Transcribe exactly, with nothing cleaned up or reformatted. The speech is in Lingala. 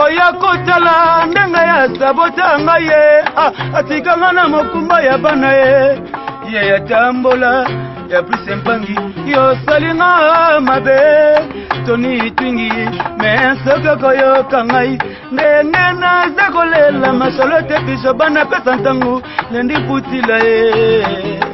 oya kotala ndenga ya sabota ngaye atikanga na mokumba ya bana ye ye yatambola ya prise mpangi yo salinga mabe toni twingi mensoka koyo kangai ndenge naza kolela masolo te biso bana pesa ntango lendi putila ye